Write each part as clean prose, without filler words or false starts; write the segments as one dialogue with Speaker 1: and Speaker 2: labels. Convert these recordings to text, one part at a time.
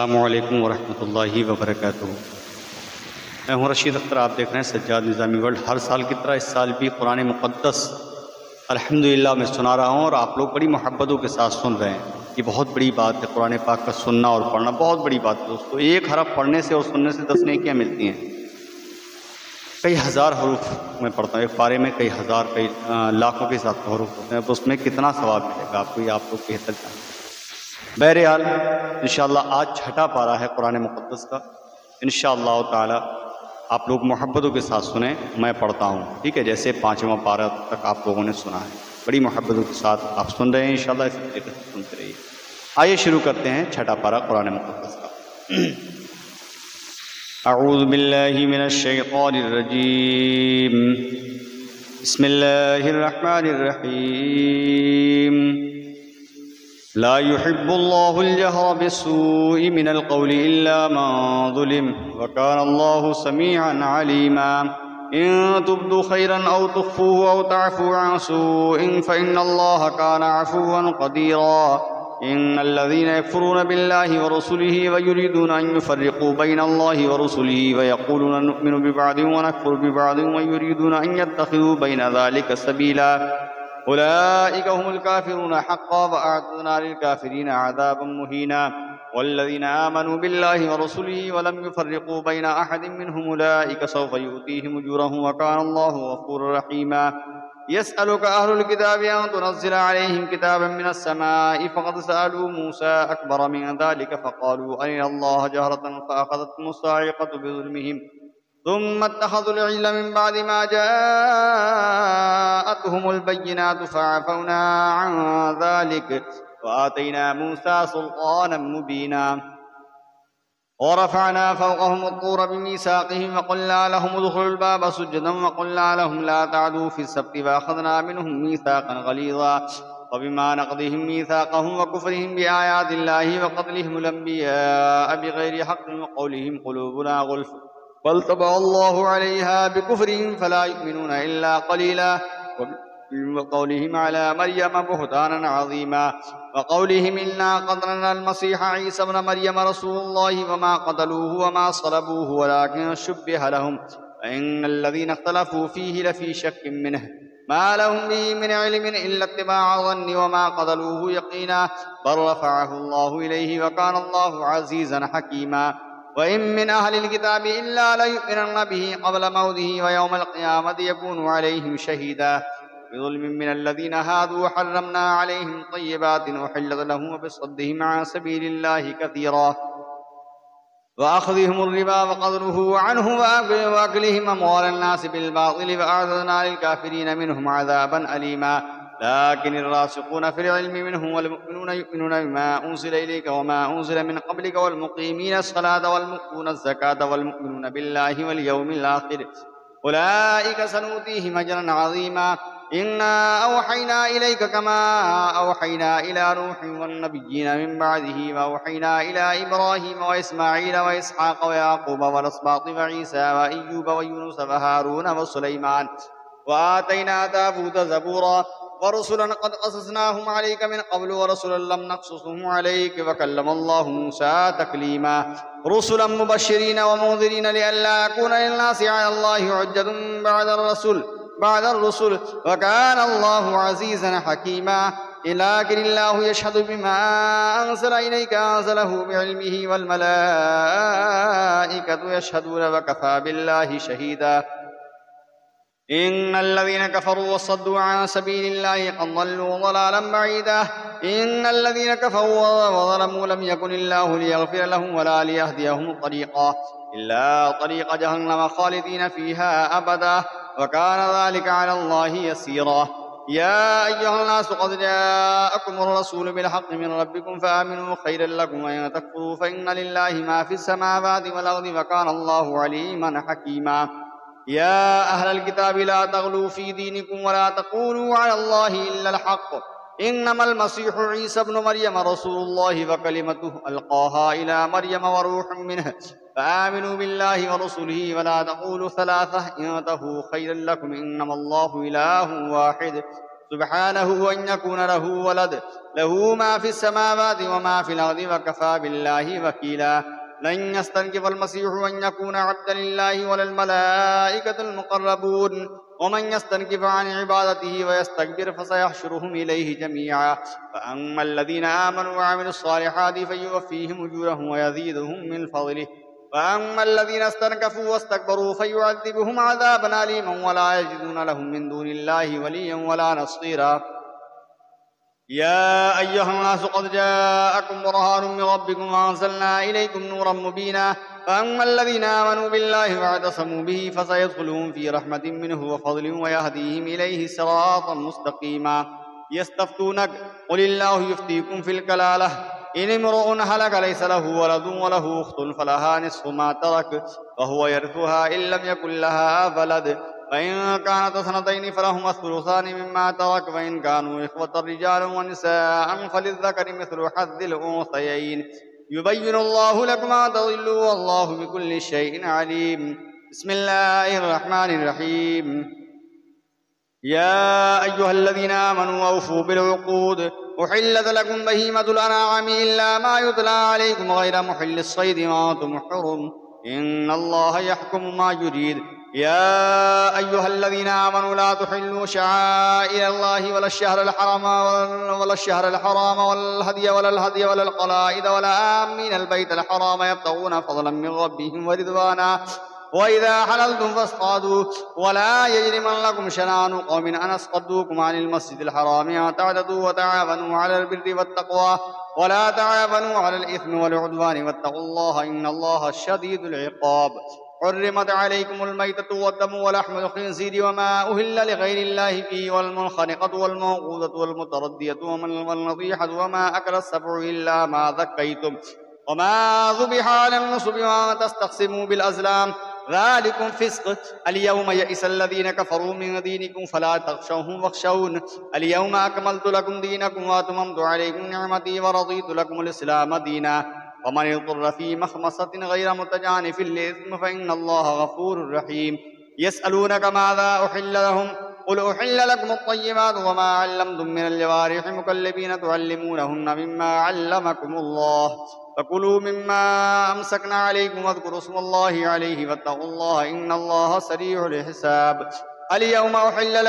Speaker 1: अस्सलामुअलैकुम वरहमतुल्लाहि वबरकातुहू। मैं हूँ रशीद अख्तर, आप देख रहे हैं सज्जाद निज़ामी वर्ल्ड। हर साल की तरह इस साल भी कुरान मुक़द्दस अल्हम्दुलिल्लाह मैं सुना रहा हूँ और आप लोग बड़ी मोहब्बतों के साथ सुन रहे हैं। ये बहुत बड़ी बात है, कुरान पाक का सुनना और पढ़ना बहुत बड़ी बात है दोस्तों। एक हरफ पढ़ने से और सुनने से 10 नेकियां मिलती हैं। कई हज़ार हरूफ मैं पढ़ता हूँ एक पारे में, कई हज़ार कई लाखों के साथ हरूफ होते हैं, तो उसमें कितना सवाब मिलेगा आपको, ये आप लोग बेहतर जानते हैं। बहरहाल इंशाअल्लाह आज छठा पारा है कुरान मुक़द्दस का। इंशाअल्लाह ताला आप लोग मोहब्बतों के साथ सुने, मैं पढ़ता हूँ, ठीक है। जैसे 5वां पारा तक आप लोगों ने सुना है, बड़ी मोहब्बतों के साथ आप सुन रहे हैं। इंशाअल्लाह इसी तरीके से सुनते रहिए। आइए शुरू करते हैं छठा पारा कुरान मुक़द्दस का। अऊज़ु बिल्लाहि मिनश शैतानिर रजीम, बिस्मिल्लाहिर रहमानिर रहीम। ला युहिब्बुल्लाहुल जहरा बिस्सूइ मिनल क़ौलि इल्ला मन ज़ुलिम व कानल्लाहु समीअन अलीमा। इन तुब्दू खैरन औ तुख़्फ़ूहु औ तअफ़ू अन सूइन फ़इन्नल्लाहा कान अफ़ुव्वन क़दीरा। इन्नल्लज़ीना यकफ़ुरूना बिल्लाहि व रसूलिहि व युरीदूना अन युफ़र्रिक़ू बैनल्लाहि व रसूलिहि व यक़ूलूना नुअ्मिनु बिबअदिन व नकफ़ुरु बिबअदिन व युरीदूना अन यत्तख़िज़ू बैन ज़ालिका सबीला। उलाइका हुमुल काफ़िरूना हक़्क़न व अअतदना लिल काफ़िरीना अज़ाबन मुहीना। वल्लज़ीना आमनू बिल्लाहि व रसूलिहि व लम युफ़र्रिक़ू बैन अहदिन मिनहुम उलाइका सौफ़ यु'तीहिम उजूरहुम व कानल्लाहु गफ़ूरर रहीमा। यसअलुका अहलुल किताबि अन तुनज़्ज़िला अलैहिम किताबन मिनस समाइ फ़क़द सअलू मूसा अकबर मिन ज़ालिका फ़क़ालू अरिनल्लाहा जहरतन फ़अख़ज़तहुमुस साइक़तु बिज़ुल्मिहिम सुम्मा इत्तख़ज़ुल इज्ल मिन बअदि मा जाअतहुमुल बय्यिनातु फ़अफ़ौना अन ज़ालिक व आतैना मूसा सुल्तानन मुबीना। वरफ़अना फ़ौक़हुम अत्तूर बिमीसाक़िहिम वक़ुलना लहुम उद्ख़ुलुल बाब सुज्जदन वक़ुलना लहुम ला तअदू फ़िस्सब्ति वअख़ज़ना मिनहुम मीसाक़न ग़लीज़ा। फ़बिमा नक़दिहिम मीसाक़हुम वकुफ़्रिहिम बिआयातिल्लाहि वक़त्लिहिमुल अंबियाअ बिग़ैरि हक़्क़िन वक़ौलिहिम क़ुलूबुना ग़ुल्फ़ बल तबअल्लाहु अलैहा बिकुफ़्रिहिम फ़ला युमिनूना इल्ला क़लीला। वक़ौलिहिम अला मर्यम बुहतानन अज़ीमा। वक़ौलिहिम इन्ना क़तलनल मसीह ईसा इब्न मर्यम रसूलुल्लाहि वमा क़तलूहु वमा सलबूहु वलाकिन शुब्बिह लहुम वइन्नल्लज़ीना इख्तलफ़ू फ़ीहि लफ़ी शक्किन मिन्हु मा लहुम बिहि मिन इल्मिन इल्ला इत्तिबाअ ज़न्नि वमा क़तलूहु यक़ीना बल रफ़अहु अल्लाहु इलैहि व कानल्लाहु अज़ीज़न हकीमा। वइन मिन अहलिल किताबि इल्ला लयुमिनन्ना बिहि क़ब्ल मौतिहि व यौमल क़ियामति यकूनु अलैहिम शहीदा। बिज़ुल्मिन मिनल्लज़ीना हादू हर्रमना अलैहिम तय्यिबातिन उहिल्लत लहुम व बिसद्दिहिम अन सबीलिल्लाहि कसीरा व अख़ज़िहिमुर रिबा व क़द्रुहु अन्हु व अक्लिहिम अम्वालन नासि बिल बातिल व अअतदना लिल काफ़िरीन मिनहुम अज़ाबन अलीमा। लाकिनिर रासिख़ून फ़िल इल्मि मिनहुम वल मुअ्मिनूना युमिनूना बिमा उन्ज़िला इलैका व मा उन्ज़िला मिन क़ब्लिका वल मुक़ीमीनस सलाता वल मु'तूनज़ ज़काता वल मुअ्मिनूना बिल्लाहि वल यौमिल आख़िर उलाइका सनूतीहिम अजरन अज़ीमा। इन्ना औहैना इलैका कमा औहैना इला नूहिन वन्नबिय्यीना मिन बअदिही व औहैना इला इब्राहीम व इस्माईल व इसहाक़ व याक़ूब वल अस्बाति व ईसा व अय्यूब व यूनुस व हारून व सुलैमान व आतैना दावूद ज़बूरा व रुसुलन क़द क़ससनाहुम अलैका मिन क़ब्लु व रुसुलन लम नक़्सुसहुम अलैक व कल्लमल्लाहु मूसा तकलीमा। रुसुलन मुबश्शिरीन व मुन्ज़िरीन लिअल्ला यकूना लिन्नासि अलल्लाहि हुज्जतुन बअदर रुसुल व कानल्लाहु अज़ीज़न हकीमा। लाकिनिल्लाहु यशहदु बिमा अंज़ला इलैका अंज़लहु बिइल्मिहि वल मलाइकतु यशहदून व कफ़ा बिल्लाहि शहीदा। इन्नल्लज़ीना कफ़रू वसद्दू अन सबीलिल्लाहि क़द ضلوا ضلالا بعيدا। इन्नल्लज़ीना कफ़रू वज़लमू लम यकुनिल्लाहु लियग़फ़िर लहुम वला लियहदियहुम तरीक़ा इल्ला तरीक़ जहन्नम ख़ालिदीन फ़ीहा अबदा व कान ज़ालिका अलल्लाहि यसीरा। या अय्युहन्नास क़द जाअकुमुर रसूलु बिल हक़्क़ि मिन रब्बिकुम फ़आमिनू ख़ैरन लकुम व इन तकफ़ुरू फ़इन्ना लिल्लाहि मा फ़िस समावाति वल अर्दि व कान अल्लाहु अलीमन हकीमा। या अहलल किताबि ला तग़लू फ़ी दीनिकुम व ला तक़ूलू अलल्लाहि इल्लल हक़्क़ इन्नमल मसीहु ईसा इब्नु मर्यम रसूलुल्लाहि व कलिमतुहु अलक़ाहा इला मर्यम व रूहुम मिन्हु फ़आमिनू बिल्लाहि व रसूलिहि व ला तक़ूलू सलासा इंतहू ख़ैरन लकुम इन्नमल्लाहु इलाहुन वाहिद سبحانه أن يكون له ولد له ما في السماوات وما في الأرض وكفى بالله وكيلا لن يستنكف المسيح أن يكون عبدا لله ولا الملائكة المقربون ومن يستنكف عن عبادته ويستكبر فسيحشرهم إليه جميعا فأما الذين آمنوا وعملوا الصالحات فيوفيهم أجورهم ويزيدهم من فضله وأما الذين استنكفوا واستكبروا فيعذبهم عذابا أليما ولا يجدون لهم من دون الله وليا ولا نصيرا يا أيها الناس قد جاءكم برهان من ربكم وأنزلنا إليكم نورا مبينا فأما الذين آمنوا بالله واعتصموا به فسيدخلون في رحمة منه وفضل ويهديهم إليه صراطا مستقيما يستفتونك قل الله يفتيكم في الكلالة إن امرؤ هلك ليس له ولد وله أخت فلها نصف ما ترك وهو يرثها إن لم يكن لها ولد فإن كانت اثنتين فلهما الثلثان مما ترك فإن كانوا إخوة رجال ونساء فللذكر مثل حظ الأنثيين يبين الله لكم أن تضلوا والله بكل شيء عليم بسم الله الرحمن الرحيم يا أيها الذين آمنوا أوفوا بالعقود أحلت لكم بهيمة الأنعام إلا ما يتلى عليكم غير محل الصيد وأنتم حرم إن الله يحكم ما يريد يا أيها الذين آمنوا لا تحلوا شعائر الله ولا الشهر الحرام ولا الهدي ولا القلائد ولا آمين البيت الحرام يبتغون فضلا من ربهم ورضوانا وإذا حللتم فاصطادوا ولا يجرمنكم شنآن قوم أن صدوكم عن المسجد الحرام أن تعتدوا وتعاونوا على البر والتقوى ولا تعاونوا على الإثم والعدوان واتقوا الله إن الله شديد العقاب حرمت عليكم الميتة والدم ولحم الخنزير وما أهل لغير الله به والمنخنقة والموقوذة والمتردية والنطيحة وما أكل السبع إلا ما ذكيتم وما ذبح على النصب وما تستقسموا بالأزلام ذلكم فسق اليوم يئس الذين كفروا من دينكم فلا تخشوهم واخشون اليوم أكملت لكم دينكم وأتممت عليكم نعمتي ورضيت لكم الإسلام دينا ومن اضطر في مخمصة غير متجانف للإثم فإن الله غفور رحيم يسألونك ماذا أحل لهم قل أحل لكم الطيبات وما علمتم من الجوارح مكلبين تعلمونهن مما علمكم الله فكلوا مما أمسكنا عليكم واذكروا اسم الله عليه واتقوا الله إن الله سريع الحساب اليوم أحل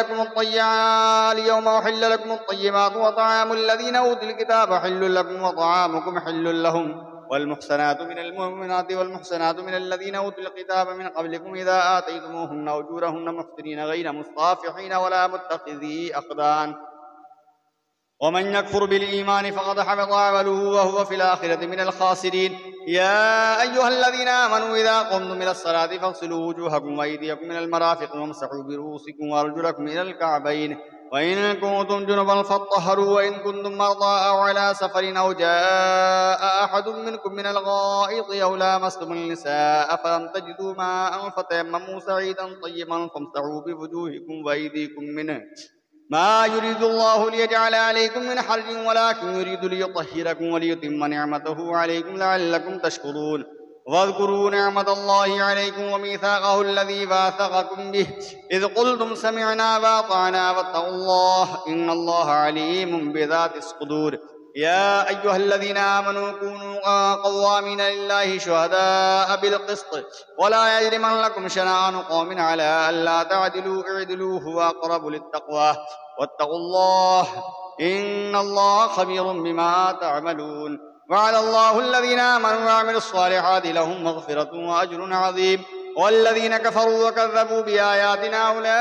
Speaker 1: لكم الطيبات وطعام الذين أوتوا الكتاب حل لكم وطعامكم حل لهم والمحسنات من المؤمنات والمحسنات من الذين أوتوا الكتاب من قبلكم إذا آتيتموهن أجورهن محسنين غير مصافحين ولا متخذي أخدان ومن يكفر بالإيمان فقد حبط عمله وهو في الآخرة من الخاسرين يا أيها الذين آمنوا إذا قمتم إلى الصلاة فاغسلوا وجوهكم وأيديكم من المرافق وامسحوا برؤوسكم وأرجلكم إلى الكعبين وإن كنتم جنبا فاطهروا وإن كنتم مرضى أو على سفر أو جاء أحد منكم من الغائط أو لامستم النساء فلم تجدوا ماء فتيمموا سعيدا طيبا فامسحوا بوجوهكم وأيديكم منه ما يريد الله ليجعل عليكم من حرج ولكن يريد ليطهركم وليتم نعمته عليكم لعلكم تشكرون واذكروا نعمة الله عليكم وميثاقه الذي واثقكم به إذ قلتم سمعنا وأطعنا واتقوا الله إن الله عليم بذات الصدور يا أيها الذين آمنوا كونوا قوامين لله شهداء بالقسط ولا يجرمنكم شنآن قوم على ألا تعدلوا اعدلوا هو أقرب للتقوى واتقوا الله إن الله خبير بما تعملون وعد الله الذين آمنوا وعملوا الصالحات لهم مغفرة وأجر عظيم والذين كفروا وكذبوا بآياتنا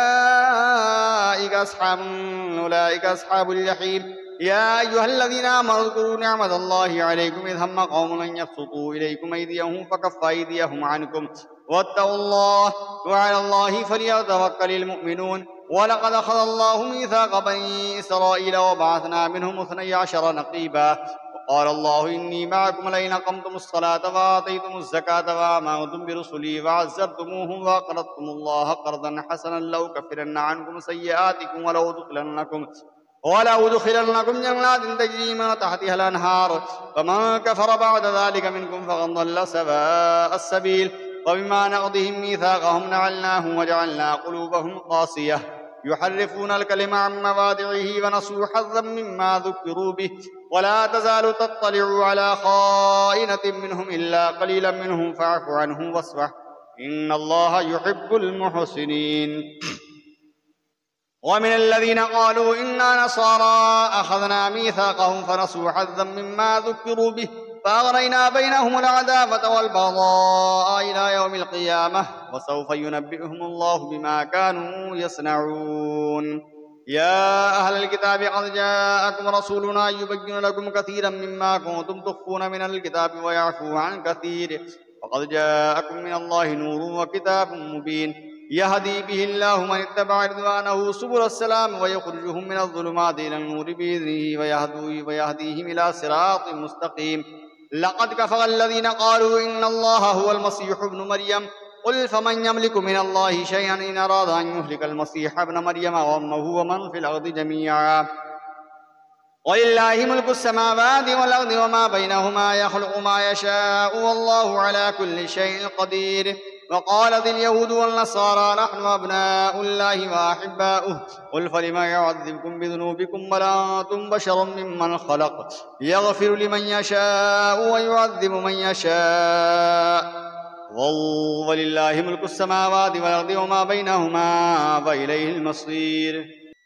Speaker 1: أولئك أصحاب الجحيم يا أيها الذين آمنوا اذكروا نعمة الله عليكم إذ هم قوم أن يبسطوا إليكم أيديهم فكف أيديهم عنكم واتقوا الله وعلى الله فليتوكل المؤمنون ولقد أخذ الله ميثاق بني إسرائيل وبعثنا منهم 12 نقيبا وقال الله إني معكم لئن أقمتم الصلاة وآتيتم الزكاة وآمنتم برسلي وعزرتموهم وأقرضتم الله قرضا حسنا لأكفرن عنكم سيئاتكم ولو أدخلنكم جنات تجري من تحتها الأنهار فمن كفر بعد ذلك منكم فقد ضل سواء السبيل وبما نقضهم ميثاقهم نعلناهم وجعلنا قلوبهم قاسية يحرفون الكلم عن مواضعه ونسوا حظا مما ذكروا به ولا تزال تطلع على خائنة منهم إلا قليلا منهم فاعف عنهم واصفح إن الله يحب المحسنين. ومن الذين قالوا إنا نصارى أخذنا ميثاقهم فنسوا حظا مما ذكروا به فأغرينا بينهم العداوة والبغضاء إلى يوم القيامة وسوف ينبئهم الله بما كانوا يصنعون. يا أهل الكتاب قد جاءكم رسولنا يبين لكم كثيرا مما كنتم تخفون من الكتاب ويعفو عن كثير وقد جاءكم من الله نور وكتاب مبين يهدي به الله من اتبع رضوانه سبل السلام ويخرجهم من الظلمات إلى النور بإذنه ويهديهم إلى صراط مستقيم. لقد كفر الذين قالوا إن الله هو المسيح ابن مريم قل فمن يملك من الله شيئا إن أراد أن يهلك المسيح ابن مريم وأمه ومن في الأرض جميعا ولله ملك السماوات والأرض وما بينهما يخلق ما يشاء والله على كل شيء قدير. وقالت اليهود والنصارى نحن أبناء الله وأحباؤه قل فلم يعذبكم بذنوبكم بل أنتم بشر ممن خلق يغفر لمن يشاء ويعذب من يشاء ولله ملك السماوات والأرض وما بينهما وإليه المصير.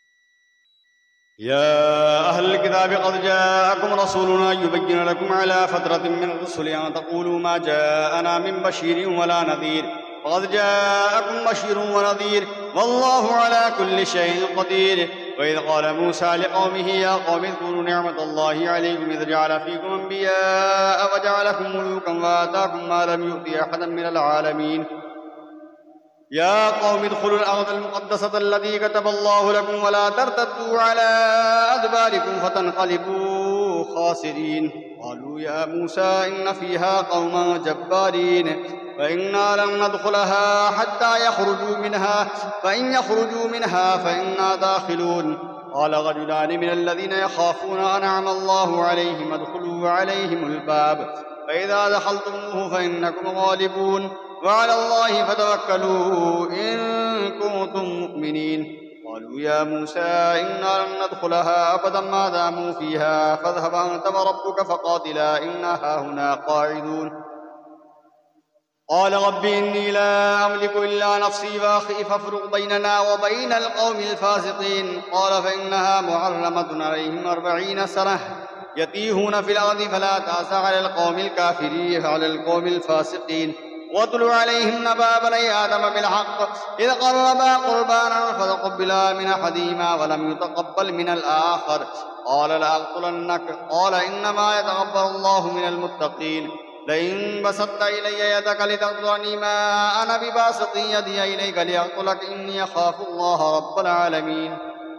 Speaker 1: يا أهل الكتاب قد جاءكم رسولنا يبين لكم على فترة من الرسل أن تقولوا ما جاءنا من بشير ولا نذير وقد جاءكم بشير ونذير والله على كل شيء قدير. وإذ قال موسى لقومه يا قوم اذكروا نعمة الله عليكم إذ جعل فيكم أنبياء وجعلكم ملوكا وآتاكم ما لم يؤت أحدا من العالمين. يا قوم ادخلوا الأرض المقدسة التي كتب الله لكم ولا ترتدوا على أدباركم فتنقلبوا خاسرين. قالوا يا موسى إن فيها قوما جبارين فإنا لن ندخلها حتى يخرجوا منها فإن يخرجوا منها فإنا داخلون. قال رجلان من الذين يخافون أنعم الله عليهم ادخلوا عليهم الباب فإذا دخلتموه فإنكم غالبون وعلى الله فتوكلوا إن كنتم مؤمنين. قالوا يا موسى إنا لن ندخلها أبدا ما داموا فيها فاذهب أنت وربك فقاتلا إنا هاهنا قاعدون. قال رب إني لا أملك إلا نفسي وأخي فافرق بيننا وبين القوم الفاسقين. قال فإنها محرمة عليهم 40 سنة يتيهون في الأرض فلا تأس على القوم الكافرين على القوم الفاسقين. واتل عليهم نبأ بني آدم بالحق إذ قربا قربانا فتقبلا من أحدهما ولم يتقبل من الآخر قال لأقتلنك قال إنما يتقبل الله من المتقين. لئن بسطت إلي يدك لتقتلني ما أنا بباسط يدي إليك لأقتلك إني أخاف الله رب العالمين.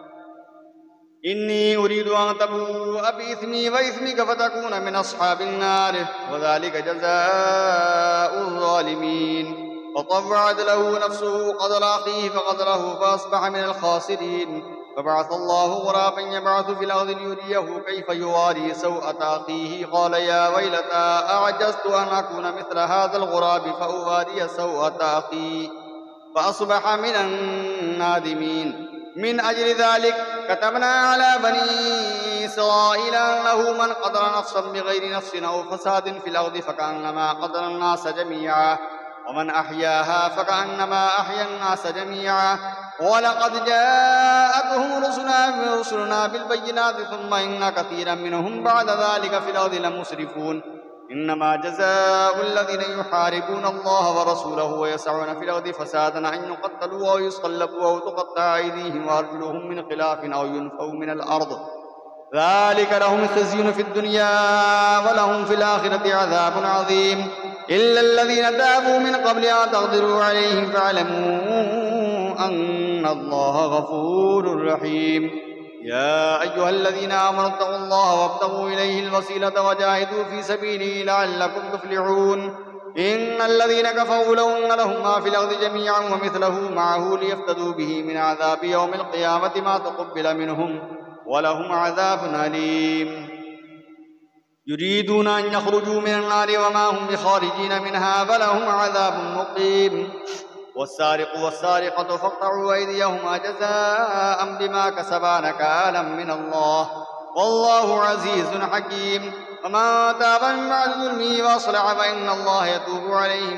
Speaker 1: إني أريد أن تبوء بإثمي وإثمك فتكون من أصحاب النار وذلك جزاء الظالمين. فطوعت له نفسه قتل أخيه فقتله فأصبح من الخاسرين. فبعث الله غرابا يبعث في الأرض ليريه كيف يواري سوءة أخيه قال يا ويلتى أعجزت أن أكون مثل هذا الغراب فأواري سوءة أخي فأصبح من النادمين. من أجل ذلك كتبنا على بني إسرائيل أنه من قتل نفسا بغير نفس أو فساد في الأرض فكأنما قتل الناس جميعا ومن أحياها فكأنما أحيا الناس جميعا. ولقد جاءتهم رسلنا بالبينات ثم إن كثيرا منهم بعد ذلك في الأرض لمسرفون. إنما جزاء الذين يحاربون الله ورسوله ويسعون في الأرض فسادا أن يقتلوا أو يصلبوا أو تقطع أيديهم وأرجلهم من خلاف أو ينفوا من الأرض ذلك لهم خزي في الدنيا ولهم في الآخرة عذاب عظيم. إلا الذين تابوا من قبل أن تقدروا عليهم فاعلموا أن الله غفور رحيم. يا أيها الذين آمنوا اتقوا الله وابتغوا إليه الوسيلة وجاهدوا في سبيله لعلكم تفلحون. إن الذين كفروا لهم ما في الأرض جميعا ومثله معه ليفتدوا به من عذاب يوم القيامة ما تقبل منهم ولهم عذاب أليم. يريدون أن يخرجوا من النار وما هم بخارجين منها فلهم عذاب مقيم. والسارق والسارقة فاقطعوا أيديهما جزاء بما كسبا نكالا من الله والله عزيز حكيم ومن تاب من بعد ظلمه وأصلح فإن الله يتوب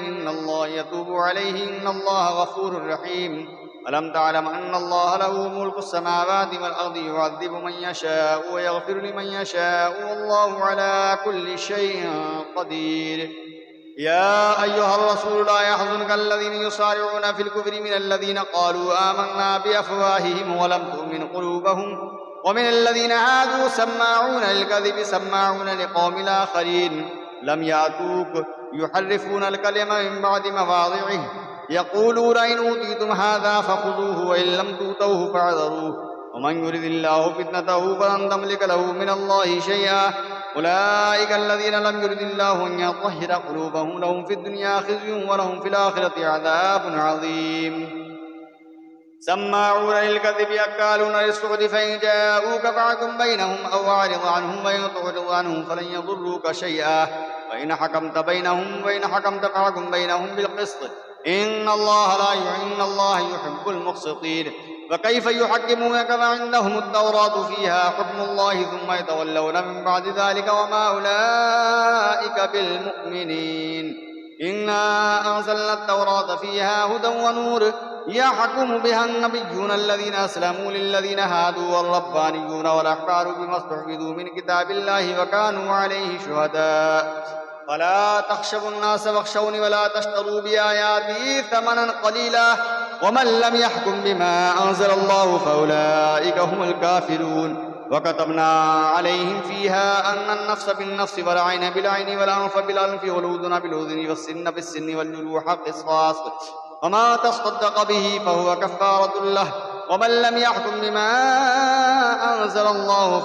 Speaker 1: عليه إن الله غفور رحيم ألم تعلم أن الله له ملك السماوات والأرض يعذب من يشاء ويغفر لمن يشاء والله على كل شيء قدير يا أيها الرسول لا يحزنك الذين يصارعون في الكفر من الذين قالوا آمنا بأفواههم ولم تؤمن قلوبهم ومن الذين هادوا سماعون للكذب سماعون لقوم آخرين لم يأتوك يحرفون الكلم من بعد مواضعه يقولون إن أوتيتم هذا فخذوه وإن لم تؤتوه فاعذروه ومن يرد الله فتنته فلن تملك له من الله شيئا أولئك الذين لم يرد الله أن يطهر قلوبهم لهم في الدنيا خزي ولهم في الآخرة عذاب عظيم سماعون للكذب أكالون للسحت فإن جاءوك فاحكم بينهم أو أعرض عنهم وإن تعرض عنهم فلن يضروك شيئا وإن حكمت فاحكم بينهم بالقسط إن الله يحب المقسطين فكيف يحكمونك وعندهم التوراة فيها حكم الله ثم يتولون من بعد ذلك وما أولئك بالمؤمنين إنا أنزلنا التوراة فيها هدى ونور يحكم بها النبيون الذين أسلموا للذين هادوا والربانيون والأحبار بما استحفظوا من كتاب الله وكانوا عليه شهداء فلا تخشوا الناس واخشوني ولا تشتروا بآياتي ثمنا قليلا ومن لم يحكم بما أنزل الله فأولئك هم الكافرون وكتبنا عليهم فيها أن النفس بالنفس والعين بالعين والأنف بالأنف والأذن بالأذن والسن بالسن والجروح قصاص وما تصدق به فهو كفارة له ومن لم يحكم بما أنزل الله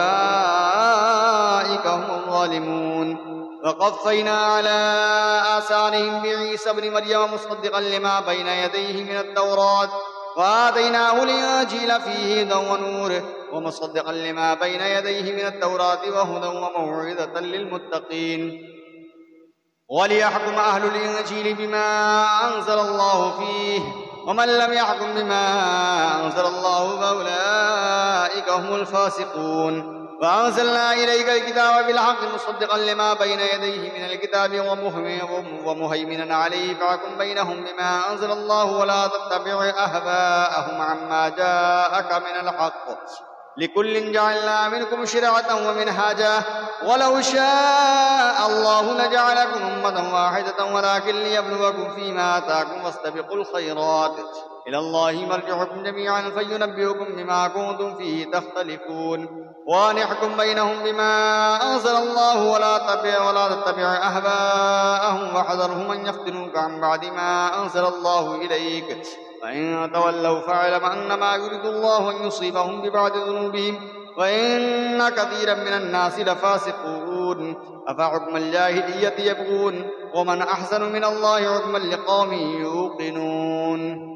Speaker 1: فأولئك هم الظالمون وقفينا على آثارهم بعيسى ابن مريم مصدقا لما بين يديه من التوراة وآتيناه الإنجيل فيه هدى ونور ومصدقا لما بين يديه من التوراة وهدى وموعظة للمتقين وليحكم أهل الإنجيل بما أنزل الله فيه ومن لم يحكم بما أنزل الله فأولئك هم الفاسقون وأنزلنا إليك الكتاب بالحق مصدقا لما بين يديه من الكتاب ومهيمنا عليه فاحكم بينهم بما أنزل الله ولا تتبع أهواءهم عما جاءك من الحق لكل جعلنا منكم شرعة ومنهاجا ولو شاء الله لجعلكم أمة واحدة ولكن ليبلوكم فيما آتاكم واستبقوا الخيرات إلى الله مرجعكم جميعا فينبئكم بما كنتم فيه تختلفون وأن يحكم بينهم بما أنزل الله ولا تتبع أهواءهم واحذرهم أن يفتنوك عن بعد ما أنزل الله إليك فإن تولوا فاعلم أنما يريد الله أن يصيبهم ببعض ذنوبهم وإن كثيرا من الناس لفاسقون أفحكم الجاهلية يبغون ومن أحسن من الله حكما لقوم يوقنون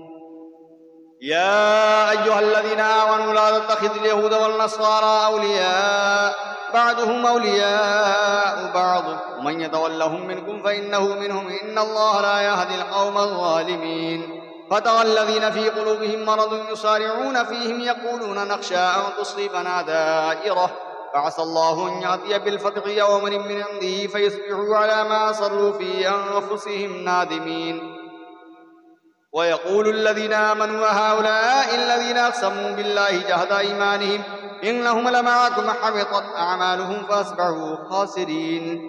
Speaker 1: يا أيها الذين آمنوا لا تتخذوا اليهود والنصارى أولياء بعضهم أولياء بعض ومن يتولهم منكم فإنه منهم إن الله لا يهدي القوم الظالمين فترى الذين في قلوبهم مرض يسارعون فيهم يقولون نخشى أن تصيبنا دائرة فعسى الله أن يأتي بالفتح يوم من عنده فيصبحوا على ما أصروا في أنفسهم نادمين ويقول الذين آمنوا هؤلاء الذين أقسموا بالله جهد أيمانهم إنهم لمعكم حبطت أعمالهم فأصبحوا خاسرين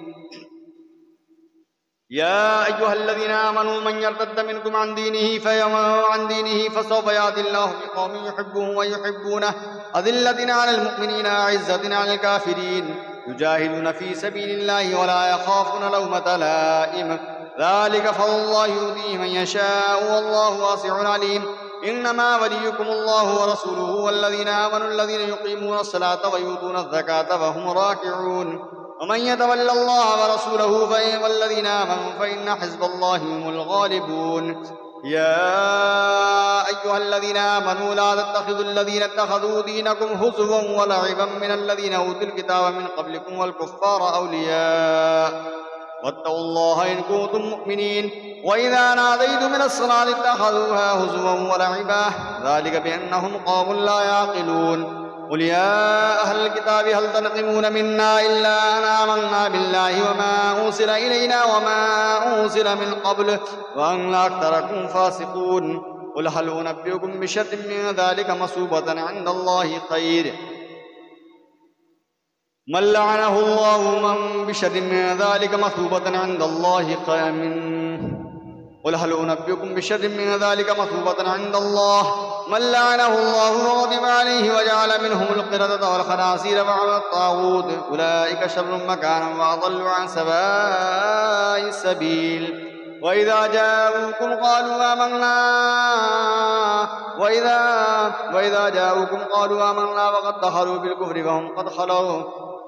Speaker 1: يا أيها الذين آمنوا من يرتد منكم عن دينه فسوف يأتي الله بقوم يحبهم ويحبونه أذلة على المؤمنين أعزة على الكافرين يجاهدون في سبيل الله ولا يخافون لومة لائم ذلك فضل الله يؤتيه من يشاء والله واسع عليم إنما وليكم الله ورسوله والذين آمنوا الذين يقيمون الصلاة ويؤتون الزكاة وهم راكعون ومن يتول الله ورسوله والذين آمنوا فإن حزب الله هم الغالبون يا أيها الذين آمنوا لا تتخذوا الذين اتخذوا دينكم هزوا ولعبا من الذين أوتوا الكتاب من قبلكم والكفار أولياء واتقوا الله إن كنتم مؤمنين وإذا ناديت من الصلاة اتخذوها هزوا ولعبا ذلك بأنهم قوم لا يعقلون قل يا أهل الكتاب هل تنقمون منا إلا أن آمنا بالله وما أرسل إلينا وما أرسل من قبل وأن أكثركم فاسقون قل هل أنبئكم بشر من ذلك مثوبة عند الله خير من لعنه الله من بشر من ذلك مثوبة عند الله خير قل هل أنبئكم بشر من ذلك مثوبة عند الله من لعنه الله وغضب عليه وجعل منهم القردة والخنازير وعبد الطاغوت أولئك شر مكانا وأضل عن سواء السبيل وإذا جاءوكم قالوا آمنا وقد دخلوا بالكفر فهم قد خلوا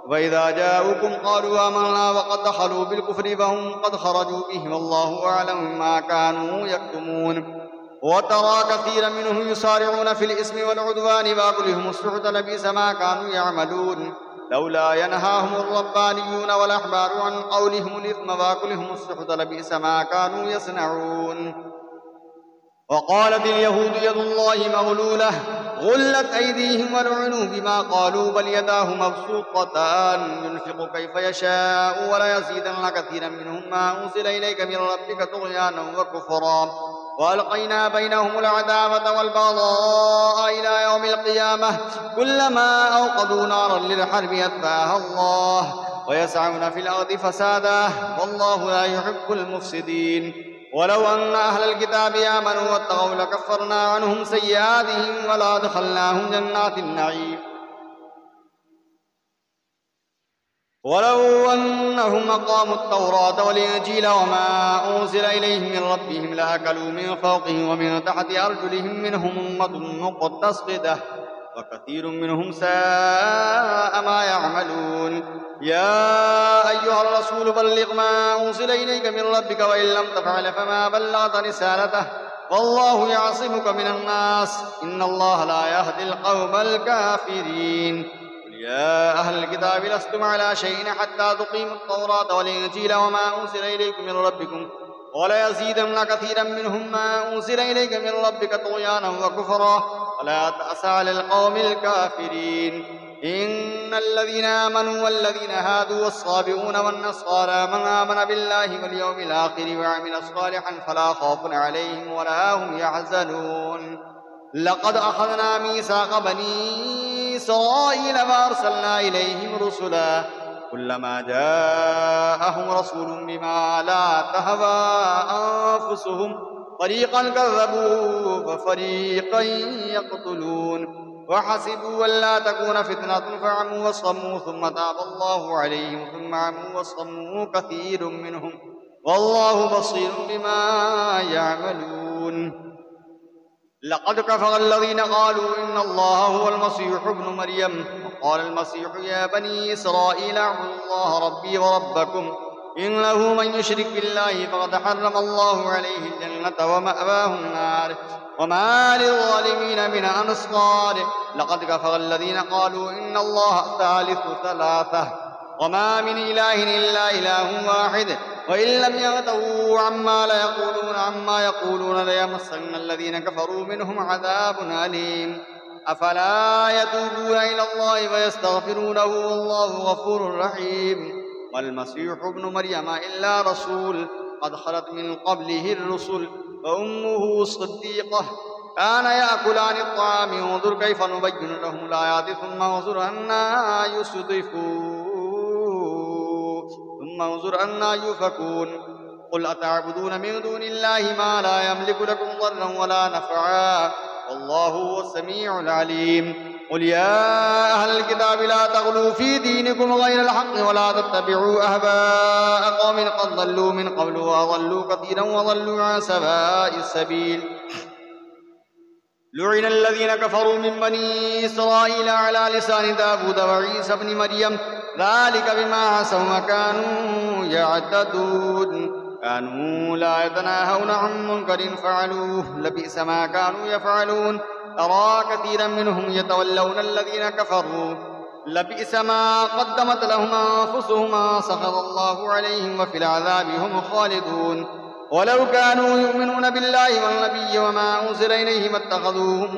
Speaker 1: وقد دخلوا بالكفر فهم قد خرجوا به والله أعلم ما كانوا يكتمون وترى كثيرا منهم يسارعون في الإثم والعدوان وأكلهم السحت لبئس ما كانوا يعملون لولا ينهاهم الربانيون والأحبار عن قولهم الإثم وأكلهم السحت لبئس ما كانوا يصنعون وقالت اليهود يد الله مغلولة غلت أيديهم ولعنوا بما قالوا بل يداه مبسوطتان ينفق كيف يشاء وليزيدن كثيرا منهم ما أنزل إليك من ربك طغيانا وكفرا وألقينا بينهم العداوة والبغضاء إلى يوم القيامة كلما أوقدوا نارا للحرب أطفأها الله ويسعون في الأرض فسادا والله لا يحب المفسدين ولو أن أهل الكتاب آمنوا واتقوا لكفرنا عنهم سيئاتهم ولأدخلناهم جنات النعيم ولو أنهم أقاموا التوراة والإنجيل وما أنزل إليهم من ربهم لأكلوا من فوقهم ومن تحت أرجلهم منهم أمة مقتصدة وكثير منهم ساء ما يعملون يا أيها الرسول بلغ ما أنزل إليك من ربك وإن لم تفعل فما بلغت رسالته والله يعصمك من الناس إن الله لا يهدي القوم الكافرين يا أهل الكتاب لستم على شيء حتى تقيموا التوراة والإنجيل وما أنزل إليكم من ربكم وليزيدن كثيرا منهم ما أنزل إليك من ربك طغيانا وكفرا ولا تأس على القوم الكافرين إن الذين آمنوا والذين هادوا والصابئون والنصارى من آمن بالله واليوم الآخر وعمل صالحا فلا خوف عليهم ولا هم يحزنون لقد أخذنا ميثاق بني إسرائيل وأرسلنا إليهم رسلا كلما جاءهم رسول بما لا تهوى أنفسهم فريقا كذبوا وفريقا يقتلون وحسبوا ألا تكون فتنة فعموا وصموا ثم تاب الله عليهم ثم عموا وصموا كثير منهم والله بصير بما يعملون لقد كفر الذين قالوا إن الله هو المسيح ابن مريم وقال المسيح يا بني إسرائيل اعبدوا الله ربي وربكم إنه من يشرك بالله فقد حرم الله عليه الجنة ومأواه النار وما للظالمين من أنصار لقد كفر الذين قالوا إن الله ثالث ثلاثة وما من إله إلا إله واحد وإن لم ينتهوا عما يقولون ليمسن الذين كفروا منهم عذاب أليم أفلا يتوبون إلى الله ويستغفرونه والله غفور رحيم والمسيح ابن مريم إلا رسول قد خلت من قبله الرسل وأمه صديقة كان يأكلان الطعام انظر كيف نبين لهم الآيات ثم انظر أنى يؤفكون قل أتعبدون من دون الله ما لا يملك لكم ضرا ولا نفعا والله هو السميع العليم قل يا أهل الكتاب لا تغلوا في دينكم غير الحق ولا تتبعوا أهواء قوم قد ضلوا من قبل وأضلوا كثيرا وضلوا عن سواء السبيل لعن الذين كفروا من بني إسرائيل على لسان داود وعيسى بن مريم ذلك بما عصوا وكانوا يعتدون كانوا لا يتناهون عن منكر فعلوه لبئس ما كانوا يفعلون ترى كثيرا منهم يتولون الذين كفروا لبئس ما قدمت لهم أنفسهم سخط الله عليهم وفي العذاب هم خالدون वलौ कानू युमिनून बिल्लाहि वल नबिय्यि वमा उनज़िला इलैहि मत्तख़ज़ूहुम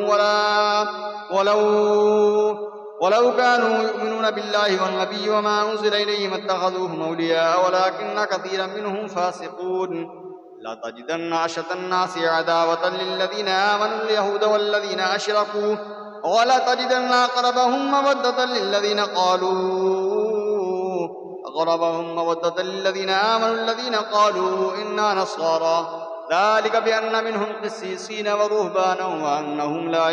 Speaker 1: वलौ कानू युमिनून बिल्लाहि वल नबिय्यि वमा उनज़िला इलैहि मत्तख़ज़ूहुम औलिया वलाकिन्न कसीरन मिनहुम फ़ासिक़ून। लतजिदन्न अशद्दन्नासि अदावतन लिल्लज़ीना आमनुल यहूद वल्लज़ीना अशरकू वलतजिदन्न अक़रबहुम मवद्दतन लिल्लज़ीना आमनु अल्लज़ीना क़ालू इन्ना नस्वारा ज़ालिक बिअन्न मिनहुम क़िस्सीसीन व रुहबानन व अन्नहुम ला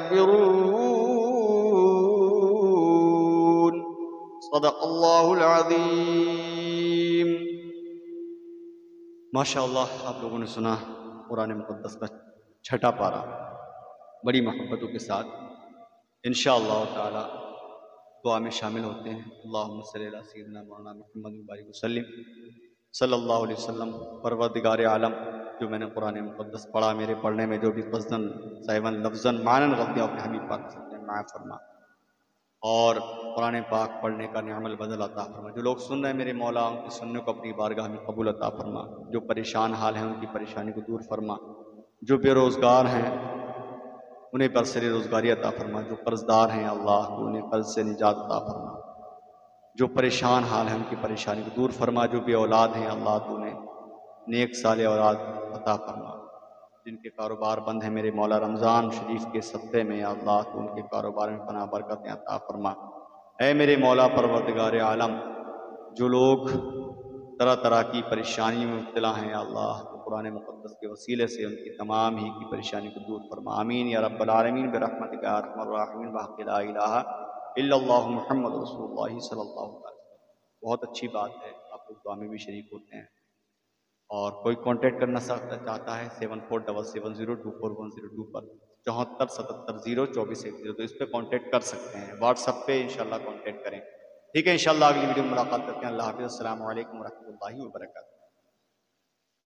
Speaker 1: यस्तकबिरून। सदक़ल्लाहुल अज़ीम। माशाअल्लाह, आप लोगों ने सुना कुरान मुक़द्दस का छठा पारा बड़ी मोहब्बतों के साथ। इंशाअल्लाह ताला दुआ में शामिल होते हैं। अल्लाहुम्मा सल्लि अला सय्यिदिना मौलाना मुहम्मद बारिक वसल्लम सल्लल्लाहु अलैहि वसल्लम। परवरदिगार आलम, जो मैंने कुरान मुक़द्दस पढ़ा, मेरे पढ़ने में जो भी क़स्दन सैवन लफ्ज़न मानन गलतियाँ अपने हबीब पाक से माफ़ फरमा, और कुरान पाक पढ़ने का निअमल बदल अता फरमा। जो लोग सुन रहे हैं मेरे मौला, उनकी सुनने को अपनी बारगाह में कबूल अता फरमा। जो परेशान हाल हैं उनकी परेशानी को दूर फरमा। जो बेरोज़गार हैं उन्हें बरसरी रोज़गारी अता फरमा। जो कर्ज़दार हैं अल्लाह तो उन्हें कर्ज़ से निजात अता फरमा। जो परेशान हाल हैं उनकी परेशानी को दूर फरमा। जो बे औलाद हैं अल्लाह तो उन्हें नेक साले औलाद अता फरमा। जिनके कारोबार बंद हैं मेरे मौला, रमज़ान शरीफ के सप्ते में अल्लाह तो उनके कारोबार में पनाह बरकतें अता फरमा। ऐ मेरे मौला परवरदिगार आलम, जो लोग तरह तरह की परेशानी में मुब्तला हैं अल्लाह तो कुरान मुक़द्दस के वसीले से उनकी तमाम ही की परेशानी को दूर फरमा। आमीन या रब्बल आलमीन बिरहमतिका या अरहमर राहिमीन बहक़ ला इलाहा इल्लल्लाहु मुहम्मद रसूलुल्लाह सल्लल्लाहु अलैहि वसल्लम। बहुत अच्छी बात है, आप लोग दुआ में भी शरीक होते हैं। और कोई कांटेक्ट करना चाहता है 7477024102 पर 7477022410, तो इस पर कांटेक्ट कर सकते हैं। व्हाट्सएप पे इंशाल्लाह कांटेक्ट करें। ठीक है, इंशाल्लाह अगली वीडियो में मुलाकात करते हैं। अल्लाह हाफ़िज़। अस्सलामु अलैकुम व रहमतुल्लाहि व बरकातुहू।